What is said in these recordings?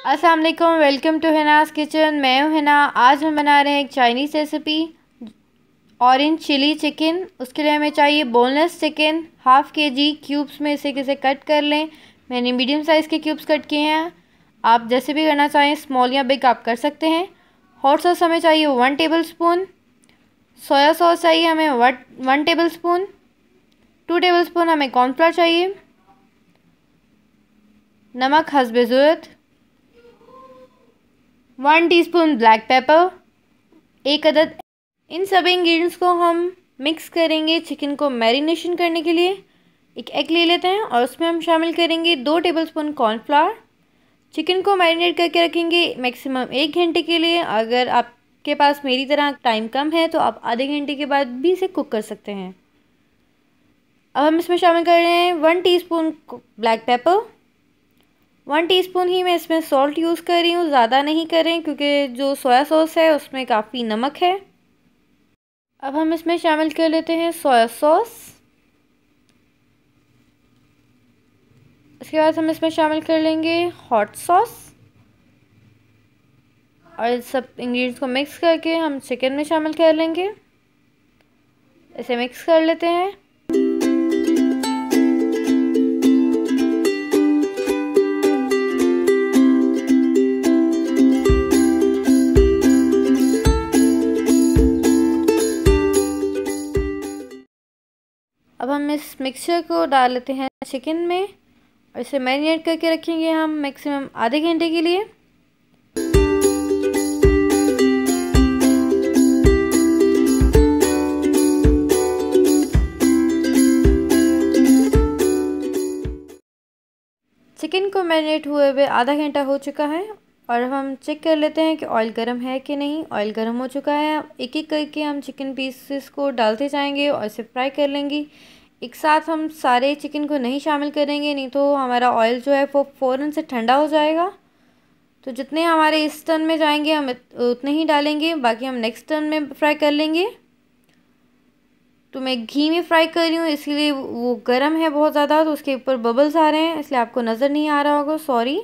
अस्सलाम वालेकुम, welcome to हिनास kitchen. मैं हूँ हिना। आज हम बना रहे हैं एक Chinese recipe, orange chilli chicken. उसके लिए हमें चाहिए boneless chicken, half kg cubes में इसे किसे कट कर लें। मैंने मीडियम साइज़ के क्यूब्स कट किए हैं। आप जैसे भी करना चाहें, स्मॉल या बिग आप कर सकते हैं। हॉट सॉस हमें चाहिए 1 टेबल स्पून। सोया सॉस चाहिए हमें 1 टेबल स्पून। 2 टेबल स्पून हमें कॉर्नफ्लोर चाहिए। नमक हस्बे ज़रूरत। 1 टीस्पून ब्लैक पेपर, 1 अदद। इन सभी इंग्रेडिएंट्स को हम मिक्स करेंगे चिकन को मैरिनेशन करने के लिए। एक एग ले लेते हैं और उसमें हम शामिल करेंगे 2 टेबलस्पून कॉर्नफ्लावर। चिकन को मैरिनेट करके रखेंगे मैक्सिमम 1 घंटे के लिए। अगर आपके पास मेरी तरह टाइम कम है तो आप आधे घंटे के बाद भी इसे कुक कर सकते हैं। अब हम इसमें शामिल कर रहे हैं 1 टीस्पून ब्लैक पेपर। 1 टीस्पून ही मैं इसमें सॉल्ट यूज़ कर रही हूँ, ज़्यादा नहीं करें क्योंकि जो सोया सॉस है उसमें काफ़ी नमक है। अब हम इसमें शामिल कर लेते हैं सोया सॉस। इसके बाद हम इसमें शामिल कर लेंगे हॉट सॉस और सब इंग्रेडिएंट्स को मिक्स करके हम चिकन में शामिल कर लेंगे। इसे मिक्स कर लेते हैं। अब हम इस मिक्सचर को डाल लेते हैं चिकन में और इसे मैरिनेट करके रखेंगे हम मैक्सिमम आधे घंटे के लिए। चिकन को मैरिनेट हुए हुए आधा घंटा हो चुका है और अब हम चेक कर लेते हैं कि ऑयल गर्म है कि नहीं। ऑयल गर्म हो चुका है। एक एक करके हम चिकन पीसेस को डालते जाएंगे और इसे फ्राई कर लेंगे। एक साथ हम सारे चिकन को नहीं शामिल करेंगे, नहीं तो हमारा ऑयल जो है वो फ़ौरन से ठंडा हो जाएगा। तो जितने हमारे इस टर्न में जाएंगे हम उतने ही डालेंगे, बाकी हम नेक्स्ट टर्न में फ्राई कर लेंगे। तो मैं घी में फ्राई कर रही हूँ, इसलिए वो गर्म है बहुत ज़्यादा, तो उसके ऊपर बबल्स आ रहे हैं, इसलिए आपको नज़र नहीं आ रहा होगा, सॉरी।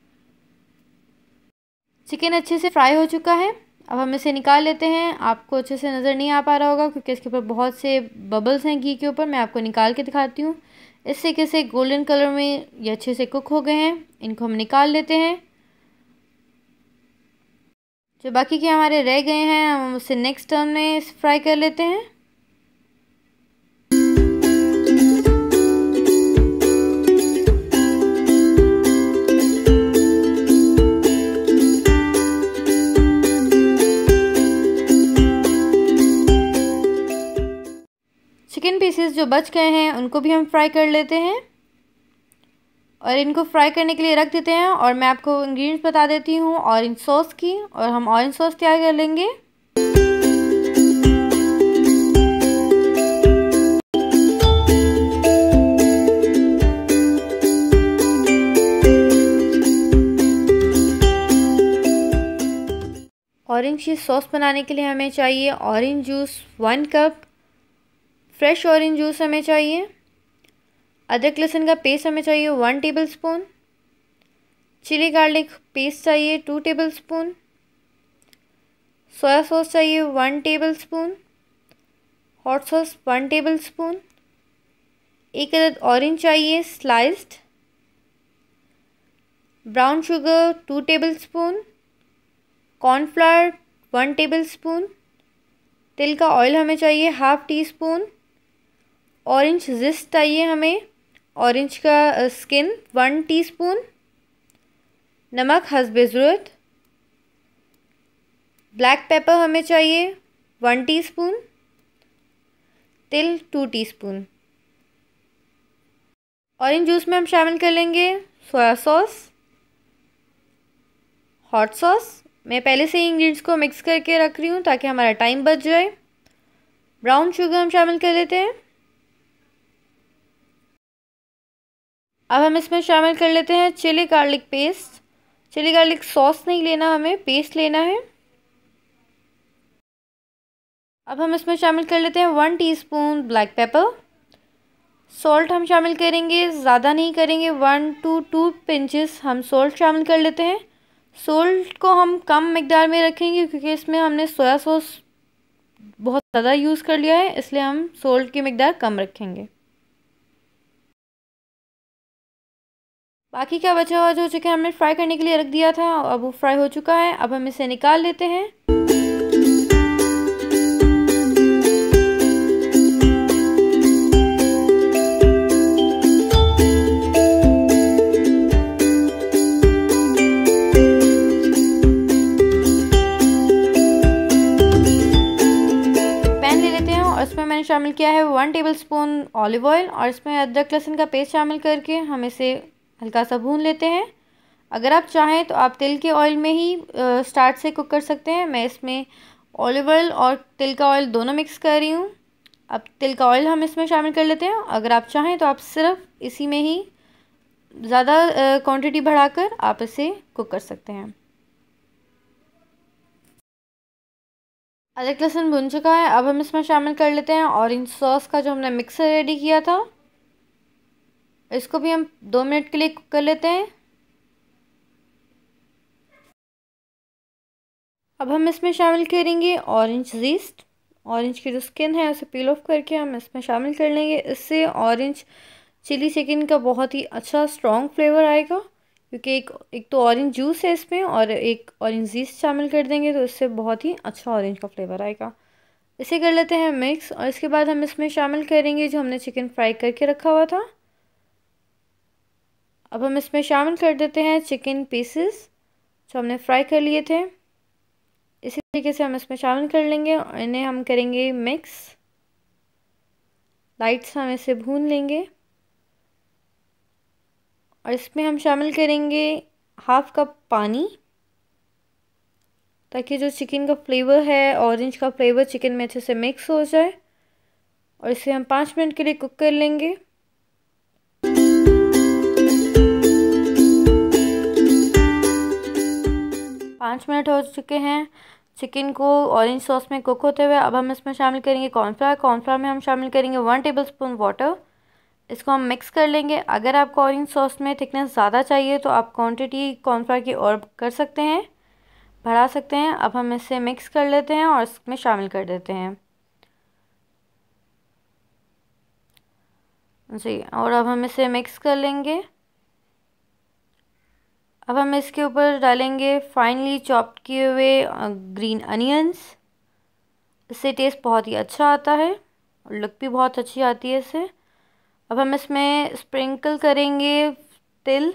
चिकन अच्छे से फ्राई हो चुका है। अब हम इसे निकाल लेते हैं। आपको अच्छे से नज़र नहीं आ पा रहा होगा क्योंकि इसके ऊपर बहुत से बबल्स हैं घी के ऊपर। मैं आपको निकाल के दिखाती हूँ। इससे कैसे गोल्डन कलर में ये अच्छे से कुक हो गए हैं। इनको हम निकाल लेते हैं। जो बाकी के हमारे रह गए हैं हम उसे नेक्स्ट टर्न में फ्राई कर लेते हैं। चिकन पीसेस जो बच गए हैं उनको भी हम फ्राई कर लेते हैं और इनको फ्राई करने के लिए रख देते हैं। और मैं आपको इंग्रेडिएंट्स बता देती हूँ ऑरेंज सॉस की, और हम ऑरेंज सॉस तैयार कर लेंगे। ऑरेंज की सॉस बनाने के लिए हमें चाहिए orange juice 1 cup, fresh orange juice हमें चाहिए, अदरक लहसुन का पेस्ट हमें चाहिए 1 टेबलस्पून, चिली गार्लिक पेस्ट चाहिए 2 टेबलस्पून, सोया सॉस चाहिए 1 टेबलस्पून, हॉट सॉस 1 टेबलस्पून, 1 अदद ऑरेंज चाहिए sliced, brown sugar 2 tablespoon, cornflour 1 tablespoon, तिल का ऑयल हमें चाहिए 1/2 टीस्पून, ऑरेंज जिस्ट चाहिए हमें, ऑरेंज का स्किन 1 टीस्पून, नमक हस्बे ज़रूरत, ब्लैक पेपर हमें चाहिए 1 टीस्पून, तिल 2 टीस्पून। ऑरेंज जूस में हम शामिल कर लेंगे सोया सॉस, हॉट सॉस। मैं पहले से ही इंग्रेडिएंट्स को मिक्स करके रख रही हूँ ताकि हमारा टाइम बच जाए। ब्राउन शुगर हम शामिल कर लेते हैं। अब हम इसमें शामिल कर लेते हैं chilli garlic paste. Chilli garlic sauce नहीं लेना, हमें पेस्ट लेना है। अब हम इसमें शामिल कर लेते हैं 1 टीस्पून ब्लैक पेपर। सॉल्ट हम शामिल करेंगे, ज़्यादा नहीं करेंगे, 1 to 2 पिंचेस हम सॉल्ट शामिल कर लेते हैं। सोल्ट को हम कम मिकदार में रखेंगे क्योंकि इसमें हमने सोया सॉस बहुत ज़्यादा यूज़ कर लिया है, इसलिए हम सोल्ट की मिकदार कम रखेंगे। बाकी का बचा हुआ जो चिकन हमने फ्राई करने के लिए रख दिया था, अब वो फ्राई हो चुका है। अब हम इसे निकाल लेते हैं। पैन ले लेते हैं और इसमें मैंने शामिल किया है 1 टेबलस्पून ऑलिव ऑयल और इसमें अदरक लहसुन का पेस्ट शामिल करके हम इसे हल्का सा भून लेते हैं। अगर आप चाहें तो आप तिल के ऑयल में ही स्टार्ट से कुक कर सकते हैं। मैं इसमें ऑलिव ऑयल और तिल का ऑयल दोनों मिक्स कर रही हूँ। अब तिल का ऑयल हम इसमें शामिल कर लेते हैं। अगर आप चाहें तो आप सिर्फ इसी में ही ज़्यादा क्वांटिटी बढ़ाकर आप इसे कुक कर सकते हैं। अदरक लहसुन भुन चुका है। अब हम इसमें शामिल कर लेते हैं ऑरेंज सॉस का जो हमने मिक्सर रेडी किया था। इसको भी हम 2 मिनट के लिए कुक कर लेते हैं। अब हम इसमें शामिल करेंगे ऑरेंज जीस्ट। ऑरेंज की जो स्किन है उसे पील ऑफ करके हम इसमें शामिल कर लेंगे। इससे ऑरेंज चिली चिकन का बहुत ही अच्छा स्ट्रॉन्ग फ्लेवर आएगा, क्योंकि एक तो ऑरेंज जूस है इसमें और एक ऑरेंज जीस्ट शामिल कर देंगे तो इससे बहुत ही अच्छा ऑरेंज का फ्लेवर आएगा। इसे कर लेते हैं मिक्स और इसके बाद हम इसमें शामिल करेंगे जो हमने चिकन फ्राई करके रखा हुआ था। अब हम इसमें शामिल कर देते हैं चिकन पीसेस जो हमने फ्राई कर लिए थे। इसी तरीके से हम इसमें शामिल कर लेंगे और इन्हें हम करेंगे मिक्स। लाइट से हम इसे भून लेंगे और इसमें हम शामिल करेंगे 1/2 कप पानी, ताकि जो चिकन का फ्लेवर है, ऑरेंज का फ्लेवर चिकन में अच्छे से मिक्स हो जाए। और इसे हम 5 मिनट के लिए कुक कर लेंगे। पाँच मिनट हो चुके हैं चिकन को ऑरेंज सॉस में कुक होते हुए। अब हम इसमें शामिल करेंगे कॉर्नफ्लावर। कॉर्नफ्लावर में हम शामिल करेंगे 1 टेबलस्पून वाटर। इसको हम मिक्स कर लेंगे। अगर आपको ऑरेंज सॉस में थिकनेस ज़्यादा चाहिए तो आप क्वांटिटी कॉर्नफ्लावर की और कर सकते हैं, बढ़ा सकते हैं। अब हम इसे मिक्स कर लेते हैं और इसमें शामिल कर देते हैं जी। और अब हम इसे मिक्स कर लेंगे। अब हम इसके ऊपर डालेंगे फाइनली चॉप्ड किए हुए ग्रीन अनियंस। इससे टेस्ट बहुत ही अच्छा आता है और लुक भी बहुत अच्छी आती है इससे। अब हम इसमें स्प्रिंकल करेंगे तिल।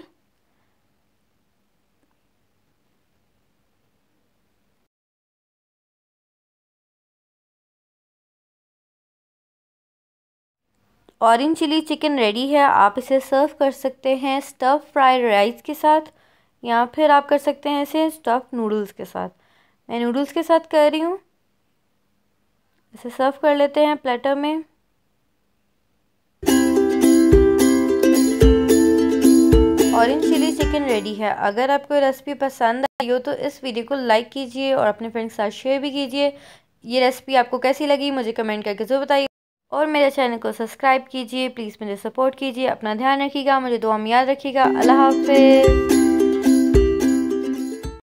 ऑरेंज चिली चिकन रेडी है। आप इसे सर्व कर सकते हैं स्टफ़ फ्राइड राइस के साथ, या फिर आप कर सकते हैं इसे स्टफ़ नूडल्स के साथ। मैं नूडल्स के साथ कर रही हूँ। इसे सर्व कर लेते हैं प्लेटर में। ऑरेंज चिली चिकन रेडी है। अगर आपको रेसिपी पसंद आई हो तो इस वीडियो को लाइक कीजिए और अपने फ्रेंड्स के साथ शेयर भी कीजिए। ये रेसिपी आपको कैसी लगी मुझे कमेंट करके ज़रूर बताइए और मेरे चैनल को सब्सक्राइब कीजिए। प्लीज़ मुझे सपोर्ट कीजिए। अपना ध्यान रखिएगा, मुझे दुआ में याद रखिएगा। अल्लाह हाफ़िज़।